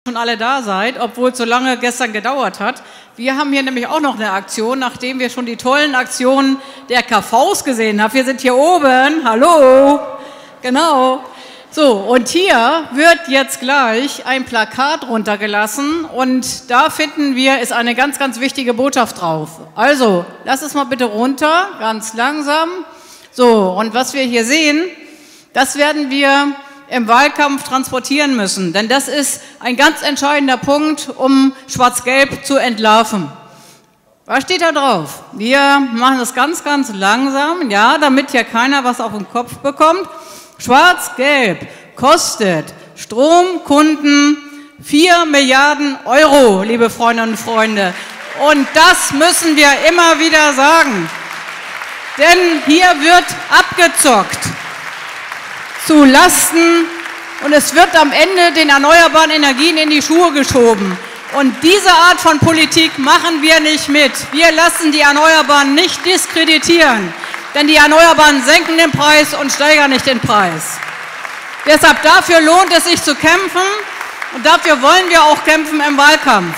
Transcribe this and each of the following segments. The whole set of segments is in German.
schon alle da seid, obwohl es so lange gestern gedauert hat. Wir haben hier nämlich auch noch eine Aktion, nachdem wir schon die tollen Aktionen der KVs gesehen haben. Wir sind hier oben, hallo, genau. So, und hier wird jetzt gleich ein Plakat runtergelassen und da finden wir, ist eine ganz, ganz wichtige Botschaft drauf. Also, lass es mal bitte runter, ganz langsam. So, und was wir hier sehen, das werden wir im Wahlkampf transportieren müssen, denn das ist ein ganz entscheidender Punkt, um Schwarz-Gelb zu entlarven. Was steht da drauf? Wir machen das ganz, ganz langsam, ja, damit hier keiner was auf den Kopf bekommt. Schwarz-Gelb kostet Stromkunden 4 Milliarden Euro, liebe Freundinnen und Freunde. Und das müssen wir immer wieder sagen, denn hier wird abgezockt zu Lasten und es wird am Ende den erneuerbaren Energien in die Schuhe geschoben. Und diese Art von Politik machen wir nicht mit. Wir lassen die Erneuerbaren nicht diskreditieren, denn die Erneuerbaren senken den Preis und steigern nicht den Preis. Deshalb dafür lohnt es sich zu kämpfen und dafür wollen wir auch kämpfen im Wahlkampf.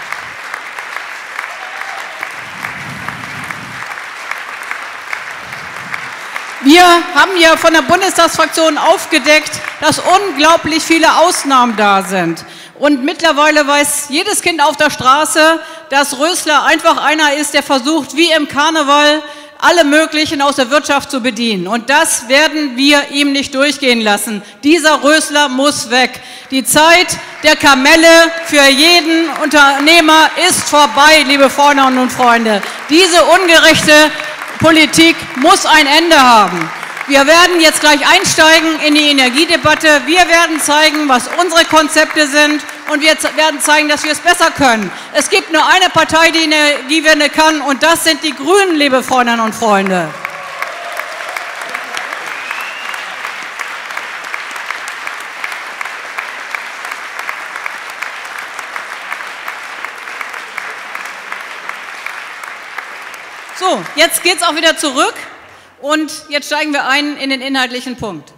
Wir haben ja von der Bundestagsfraktion aufgedeckt, dass unglaublich viele Ausnahmen da sind. Und mittlerweile weiß jedes Kind auf der Straße, dass Rösler einfach einer ist, der versucht, wie im Karneval, alle möglichen aus der Wirtschaft zu bedienen. Und das werden wir ihm nicht durchgehen lassen. Dieser Rösler muss weg. Die Zeit der Kamelle für jeden Unternehmer ist vorbei, liebe Freundinnen und Freunde. Diese ungerechte Politik muss ein Ende haben. Wir werden jetzt gleich einsteigen in die Energiedebatte. Wir werden zeigen, was unsere Konzepte sind und wir werden zeigen, dass wir es besser können. Es gibt nur eine Partei, die Energiewende kann und das sind die Grünen, liebe Freundinnen und Freunde. So, jetzt geht es auch wieder zurück und jetzt steigen wir ein in den inhaltlichen Punkt.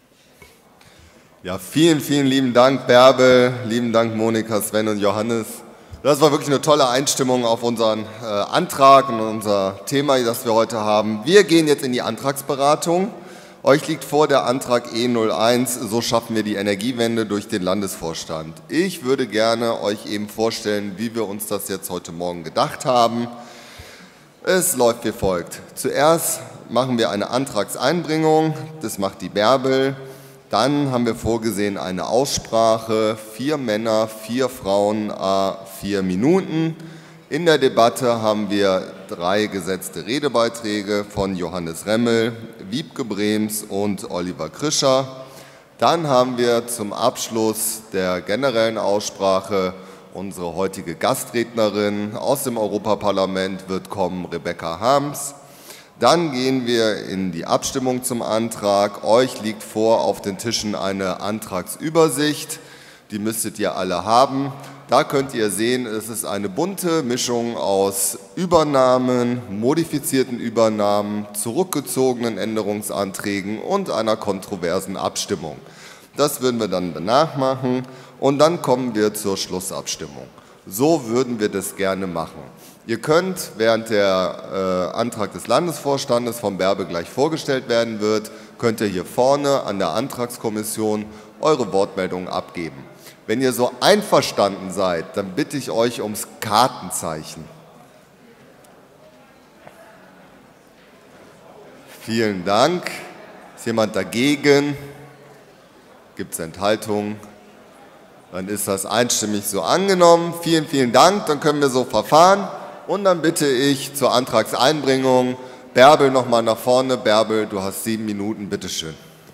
Ja, vielen, vielen lieben Dank, Bärbel, lieben Dank, Monika, Sven und Johannes. Das war wirklich eine tolle Einstimmung auf unseren Antrag und unser Thema, das wir heute haben. Wir gehen jetzt in die Antragsberatung. Euch liegt vor der Antrag E01, so schaffen wir die Energiewende durch den Landesvorstand. Ich würde gerne euch eben vorstellen, wie wir uns das jetzt heute Morgen gedacht haben. Es läuft wie folgt. Zuerst machen wir eine Antragseinbringung, das macht die Bärbel. Dann haben wir vorgesehen eine Aussprache, 4 Männer, 4 Frauen, 4 Minuten. In der Debatte haben wir 3 gesetzte Redebeiträge von Johannes Remmel, Wiebke Brems und Oliver Krischer. Dann haben wir zum Abschluss der generellen Aussprache unsere heutige Gastrednerin aus dem Europaparlament wird kommen, Rebecca Harms. Dann gehen wir in die Abstimmung zum Antrag. Euch liegt vor auf den Tischen eine Antragsübersicht. Die müsstet ihr alle haben. Da könnt ihr sehen, es ist eine bunte Mischung aus Übernahmen, modifizierten Übernahmen, zurückgezogenen Änderungsanträgen und einer kontroversen Abstimmung. Das würden wir dann danach machen und dann kommen wir zur Schlussabstimmung. So würden wir das gerne machen. Ihr könnt, während der Antrag des Landesvorstandes von Bärbel gleich vorgestellt werden wird, könnt ihr hier vorne an der Antragskommission eure Wortmeldungen abgeben. Wenn ihr so einverstanden seid, dann bitte ich euch ums Kartenzeichen. Vielen Dank. Ist jemand dagegen? Gibt es Enthaltungen? Dann ist das einstimmig so angenommen. Vielen, vielen Dank. Dann können wir so verfahren. Und dann bitte ich zur Antragseinbringung Bärbel nochmal nach vorne. Bärbel, du hast 7 Minuten, bitteschön.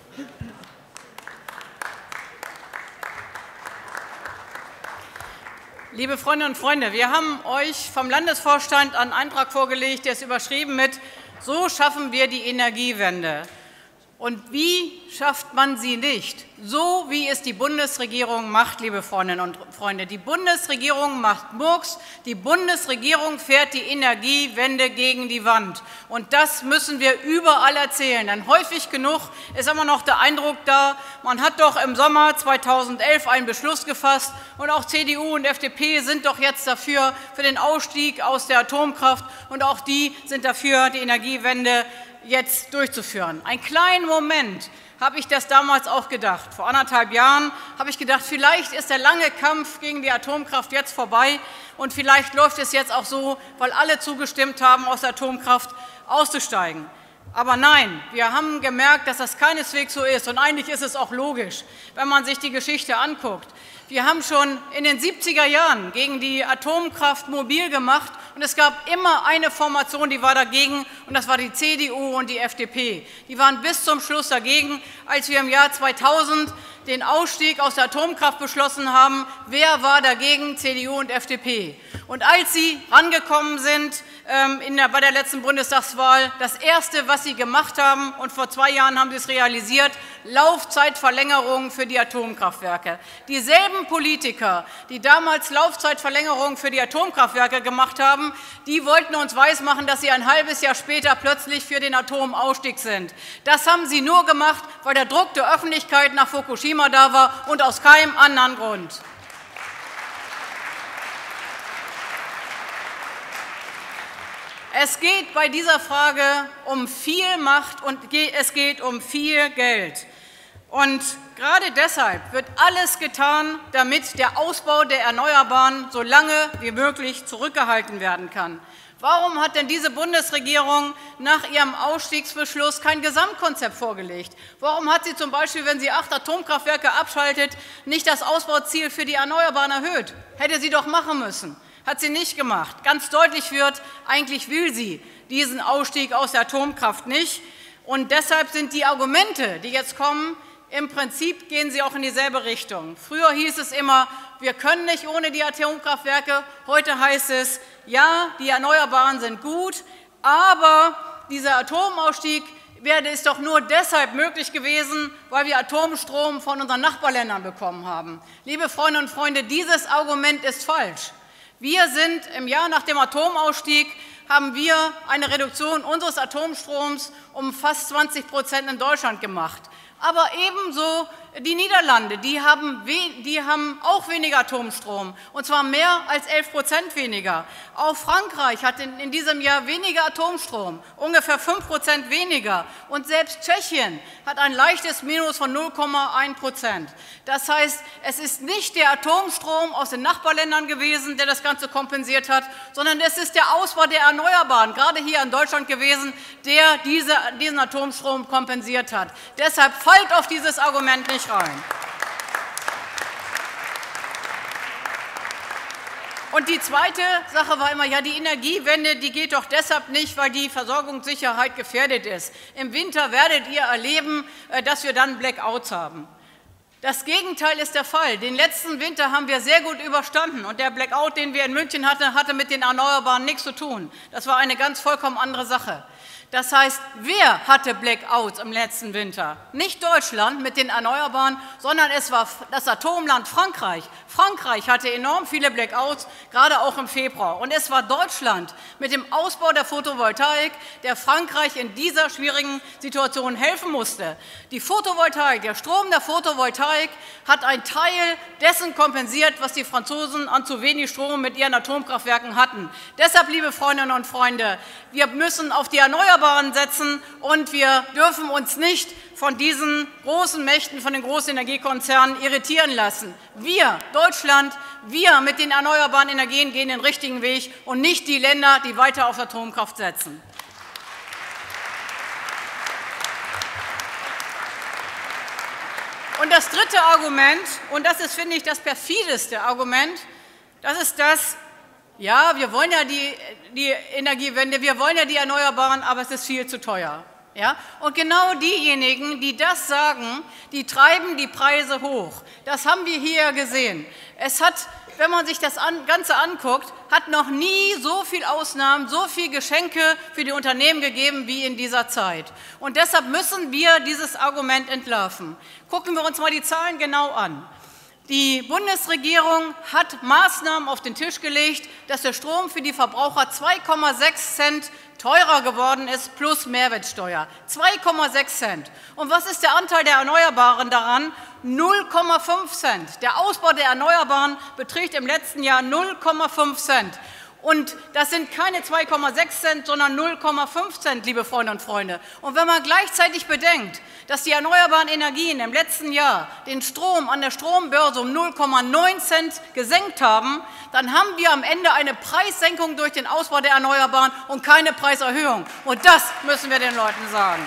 Liebe Freundinnen und Freunde, wir haben euch vom Landesvorstand einen Antrag vorgelegt, der ist überschrieben mit "So schaffen wir die Energiewende". Und wie schafft man sie nicht? So wie es die Bundesregierung macht, liebe Freundinnen und Freunde. Die Bundesregierung macht Murks, die Bundesregierung fährt die Energiewende gegen die Wand. Und das müssen wir überall erzählen, denn häufig genug ist immer noch der Eindruck da, man hat doch im Sommer 2011 einen Beschluss gefasst und auch CDU und FDP sind doch jetzt dafür, für den Ausstieg aus der Atomkraft und auch die sind dafür, die Energiewende jetzt durchzuführen. Einen kleinen Moment habe ich das damals auch gedacht. Vor 1,5 Jahren habe ich gedacht, vielleicht ist der lange Kampf gegen die Atomkraft jetzt vorbei und vielleicht läuft es jetzt auch so, weil alle zugestimmt haben, aus der Atomkraft auszusteigen. Aber nein, wir haben gemerkt, dass das keineswegs so ist und eigentlich ist es auch logisch, wenn man sich die Geschichte anguckt. Wir haben schon in den 70er Jahren gegen die Atomkraft mobil gemacht und es gab immer eine Formation, die war dagegen und das war die CDU und die FDP. Die waren bis zum Schluss dagegen, als wir im Jahr 2000 den Ausstieg aus der Atomkraft beschlossen haben. Wer war dagegen? CDU und FDP. Und als sie rangekommen sind bei der letzten Bundestagswahl, das Erste, was sie gemacht haben, und vor 2 Jahren haben sie es realisiert, Laufzeitverlängerung für die Atomkraftwerke. Dieselben Politiker, die damals Laufzeitverlängerung für die Atomkraftwerke gemacht haben, die wollten uns weismachen, dass sie ein halbes Jahr später plötzlich für den Atomausstieg sind. Das haben sie nur gemacht, weil der Druck der Öffentlichkeit nach Fukushima da war und aus keinem anderen Grund. Es geht bei dieser Frage um viel Macht und es geht um viel Geld. Und gerade deshalb wird alles getan, damit der Ausbau der Erneuerbaren so lange wie möglich zurückgehalten werden kann. Warum hat denn diese Bundesregierung nach ihrem Ausstiegsbeschluss kein Gesamtkonzept vorgelegt? Warum hat sie zum Beispiel, wenn sie 8 Atomkraftwerke abschaltet, nicht das Ausbauziel für die Erneuerbaren erhöht? Hätte sie doch machen müssen. Hat sie nicht gemacht. Ganz deutlich wird, eigentlich will sie diesen Ausstieg aus der Atomkraft nicht. Und deshalb sind die Argumente, die jetzt kommen, im Prinzip gehen sie auch in dieselbe Richtung. Früher hieß es immer, wir können nicht ohne die Atomkraftwerke. Heute heißt es, ja, die Erneuerbaren sind gut, aber dieser Atomausstieg ist doch nur deshalb möglich gewesen, weil wir Atomstrom von unseren Nachbarländern bekommen haben. Liebe Freundinnen und Freunde, dieses Argument ist falsch. Wir sind im Jahr nach dem Atomausstieg, haben wir eine Reduktion unseres Atomstroms um fast 20% in Deutschland gemacht. Aber ebenso die Niederlande, die haben auch weniger Atomstrom, und zwar mehr als 11% weniger. Auch Frankreich hat in diesem Jahr weniger Atomstrom, ungefähr 5% weniger. Und selbst Tschechien hat ein leichtes Minus von 0,1%. Das heißt, es ist nicht der Atomstrom aus den Nachbarländern gewesen, der das Ganze kompensiert hat, sondern es ist der Ausbau der Erneuerbaren, gerade hier in Deutschland gewesen, der diesen Atomstrom kompensiert hat. Deshalb fallt auf dieses Argument nicht rein. Und die zweite Sache war immer, ja, die Energiewende, die geht doch deshalb nicht, weil die Versorgungssicherheit gefährdet ist. Im Winter werdet ihr erleben, dass wir dann Blackouts haben. Das Gegenteil ist der Fall. Den letzten Winter haben wir sehr gut überstanden und der Blackout, den wir in München hatten, hatte mit den Erneuerbaren nichts zu tun. Das war eine ganz vollkommen andere Sache. Das heißt, wer hatte Blackouts im letzten Winter? Nicht Deutschland mit den Erneuerbaren, sondern es war das Atomland Frankreich. Frankreich hatte enorm viele Blackouts, gerade auch im Februar. Und es war Deutschland mit dem Ausbau der Photovoltaik, der Frankreich in dieser schwierigen Situation helfen musste. Die Photovoltaik, der Strom der Photovoltaik hat einen Teil dessen kompensiert, was die Franzosen an zu wenig Strom mit ihren Atomkraftwerken hatten. Deshalb, liebe Freundinnen und Freunde, wir müssen auf die Erneuerbaren setzen und wir dürfen uns nicht von diesen großen Mächten, von den großen Energiekonzernen irritieren lassen. Wir, Deutschland, wir mit den erneuerbaren Energien gehen den richtigen Weg und nicht die Länder, die weiter auf Atomkraft setzen. Und das dritte Argument, und das ist, finde ich, das perfideste Argument, das ist das, ja, wir wollen ja die Energiewende, wir wollen ja die Erneuerbaren, aber es ist viel zu teuer. Ja? Und genau diejenigen, die das sagen, die treiben die Preise hoch. Das haben wir hier gesehen. Es hat, wenn man sich das Ganze anguckt, hat noch nie so viel Ausnahmen, so viel Geschenke für die Unternehmen gegeben wie in dieser Zeit. Und deshalb müssen wir dieses Argument entlarven. Gucken wir uns mal die Zahlen genau an. Die Bundesregierung hat Maßnahmen auf den Tisch gelegt, dass der Strom für die Verbraucher 2,6 Cent teurer geworden ist, plus Mehrwertsteuer. 2,6 Cent. Und was ist der Anteil der Erneuerbaren daran? 0,5 Cent. Der Ausbau der Erneuerbaren beträgt im letzten Jahr 0,5 Cent. Und das sind keine 2,6 Cent, sondern 0,5 Cent, liebe Freunde und Freunde. Und wenn man gleichzeitig bedenkt, dass die erneuerbaren Energien im letzten Jahr den Strom an der Strombörse um 0,9 Cent gesenkt haben, dann haben wir am Ende eine Preissenkung durch den Ausbau der Erneuerbaren und keine Preiserhöhung. Und das müssen wir den Leuten sagen.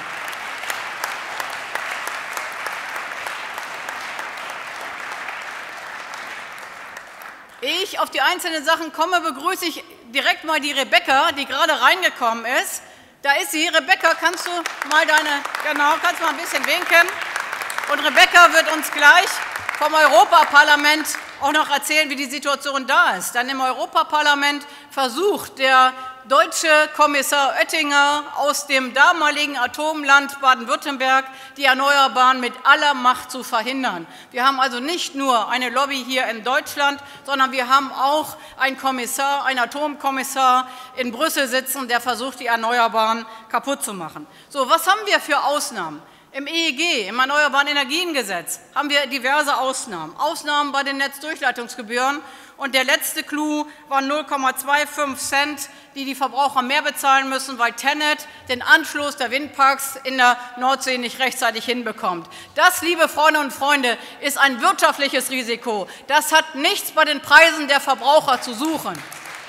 Ehe ich auf die einzelnen Sachen komme, begrüße ich direkt mal die Rebecca, die gerade reingekommen ist. Da ist sie. Rebecca, kannst du mal kannst mal ein bisschen winken. Und Rebecca wird uns gleich vom Europaparlament auch noch erzählen, wie die Situation da ist. Denn im Europaparlament versucht der deutsche Kommissar Oettinger aus dem damaligen Atomland Baden-Württemberg, die Erneuerbaren mit aller Macht zu verhindern. Wir haben also nicht nur eine Lobby hier in Deutschland, sondern wir haben auch einen Kommissar, einen Atomkommissar in Brüssel sitzen, der versucht, die Erneuerbaren kaputt zu machen. So, was haben wir für Ausnahmen? Im EEG, im Erneuerbaren Energiengesetz, haben wir diverse Ausnahmen. Ausnahmen bei den Netzdurchleitungsgebühren. Und der letzte Clou waren 0,25 Cent, die die Verbraucher mehr bezahlen müssen, weil TenneT den Anschluss der Windparks in der Nordsee nicht rechtzeitig hinbekommt. Das, liebe Freunde und Freunde, ist ein wirtschaftliches Risiko. Das hat nichts bei den Preisen der Verbraucher zu suchen.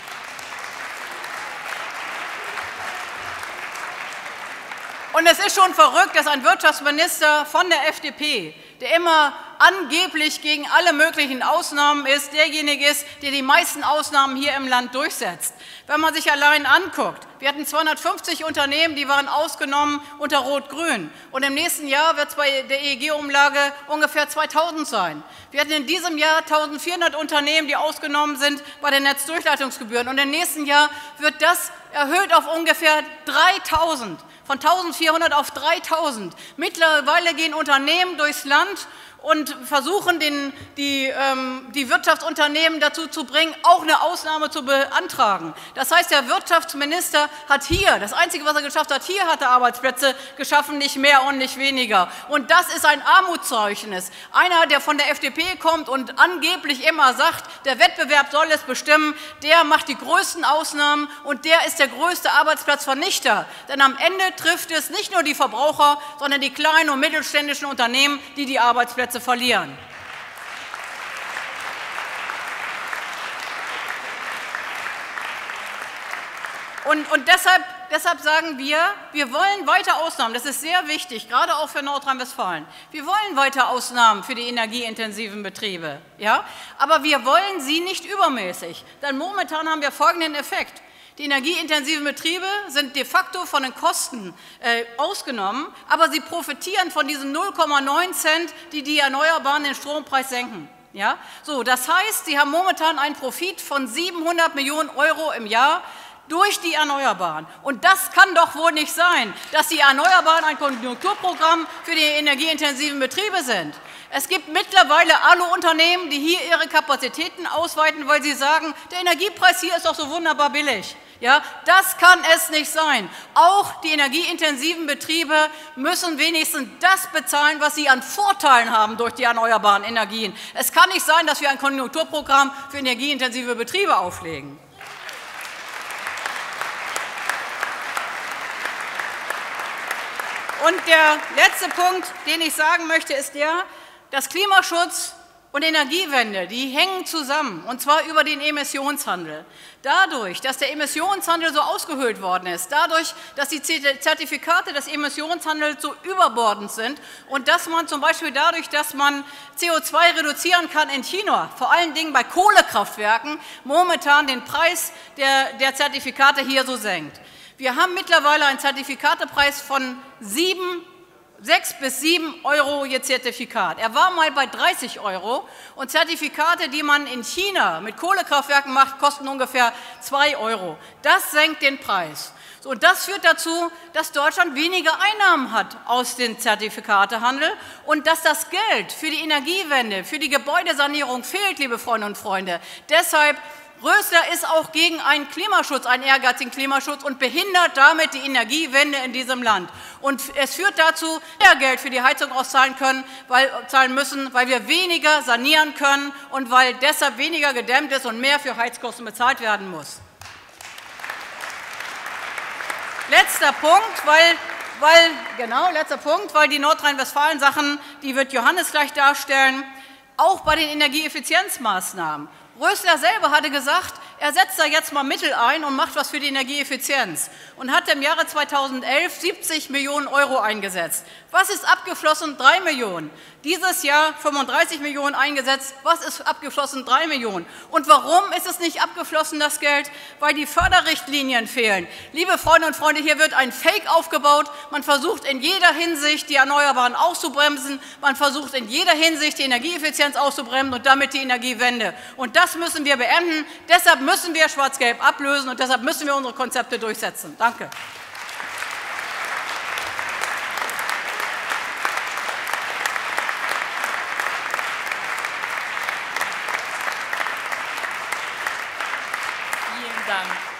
Und es ist schon verrückt, dass ein Wirtschaftsminister von der FDP, der immer angeblich gegen alle möglichen Ausnahmen ist, derjenige ist, der die meisten Ausnahmen hier im Land durchsetzt. Wenn man sich allein anguckt, wir hatten 250 Unternehmen, die waren ausgenommen unter Rot-Grün. Und im nächsten Jahr wird es bei der EEG-Umlage ungefähr 2000 sein. Wir hatten in diesem Jahr 1400 Unternehmen, die ausgenommen sind bei den Netzdurchleitungsgebühren. Und im nächsten Jahr wird das erhöht auf ungefähr 3000. Von 1400 auf 3000. Mittlerweile gehen Unternehmen durchs Land und versuchen, die Wirtschaftsunternehmen dazu zu bringen, auch eine Ausnahme zu beantragen. Das heißt, der Wirtschaftsminister hat hier, das Einzige, was er geschafft hat, hier hat er Arbeitsplätze geschaffen, nicht mehr und nicht weniger. Und das ist ein Armutszeugnis. Einer, der von der FDP kommt und angeblich immer sagt, der Wettbewerb soll es bestimmen, der macht die größten Ausnahmen und der ist der größte Arbeitsplatzvernichter. Denn am Ende trifft es nicht nur die Verbraucher, sondern die kleinen und mittelständischen Unternehmen, die die Arbeitsplätze verlieren. Und deshalb sagen wir wollen weiter Ausnahmen. Das ist sehr wichtig, gerade auch für Nordrhein-Westfalen. Wir wollen weiter Ausnahmen für die energieintensiven Betriebe. Ja? Aber wir wollen sie nicht übermäßig. Denn momentan haben wir folgenden Effekt. Die energieintensiven Betriebe sind de facto von den Kosten ausgenommen, aber sie profitieren von diesen 0,9 Cent, die die Erneuerbaren den Strompreis senken. Ja? So, das heißt, sie haben momentan einen Profit von 700 Millionen € im Jahr durch die Erneuerbaren. Und das kann doch wohl nicht sein, dass die Erneuerbaren ein Konjunkturprogramm für die energieintensiven Betriebe sind. Es gibt mittlerweile Alu-Unternehmen, die hier ihre Kapazitäten ausweiten, weil sie sagen, der Energiepreis hier ist doch so wunderbar billig. Ja, das kann es nicht sein. Auch die energieintensiven Betriebe müssen wenigstens das bezahlen, was sie an Vorteilen haben durch die erneuerbaren Energien. Es kann nicht sein, dass wir ein Konjunkturprogramm für energieintensive Betriebe auflegen. Und der letzte Punkt, den ich sagen möchte, ist der, dass Klimaschutz und Energiewende, die hängen zusammen, und zwar über den Emissionshandel. Dadurch, dass der Emissionshandel so ausgehöhlt worden ist, dadurch, dass die Zertifikate des Emissionshandels so überbordend sind und dass man zum Beispiel dadurch, dass man CO2 reduzieren kann in China, vor allen Dingen bei Kohlekraftwerken, momentan den Preis der Zertifikate hier so senkt. Wir haben mittlerweile einen Zertifikatepreis von 6 bis 7 Euro je Zertifikat. Er war mal bei 30 Euro und Zertifikate, die man in China mit Kohlekraftwerken macht, kosten ungefähr 2 Euro. Das senkt den Preis. So, und das führt dazu, dass Deutschland weniger Einnahmen hat aus dem Zertifikatehandel und dass das Geld für die Energiewende, für die Gebäudesanierung fehlt, liebe Freunde und Freunde. Deshalb Rösler ist auch gegen einen Klimaschutz, einen ehrgeizigen Klimaschutz und behindert damit die Energiewende in diesem Land. Und es führt dazu, dass wir Geld für die Heizung auszahlen müssen, weil wir weniger sanieren können und weil deshalb weniger gedämmt ist und mehr für Heizkosten bezahlt werden muss. Letzter Punkt, weil die Nordrhein-Westfalen-Sachen, die wird Johannes gleich darstellen, auch bei den Energieeffizienzmaßnahmen. Rösler selber hatte gesagt, er setzt da jetzt mal Mittel ein und macht was für die Energieeffizienz und hat im Jahre 2011 70 Millionen Euro eingesetzt. Was ist abgeflossen? 3 Millionen. Dieses Jahr 35 Millionen eingesetzt. Was ist abgeflossen? 3 Millionen. Und warum ist es nicht abgeflossen, das Geld? Weil die Förderrichtlinien fehlen. Liebe Freunde und Freunde, hier wird ein Fake aufgebaut. Man versucht in jeder Hinsicht, die Erneuerbaren auszubremsen. Man versucht in jeder Hinsicht, die Energieeffizienz auszubremsen und damit die Energiewende. Und das müssen wir beenden. Deshalb müssen wir Schwarz-Gelb ablösen und deshalb müssen wir unsere Konzepte durchsetzen. Danke. Vielen Dank.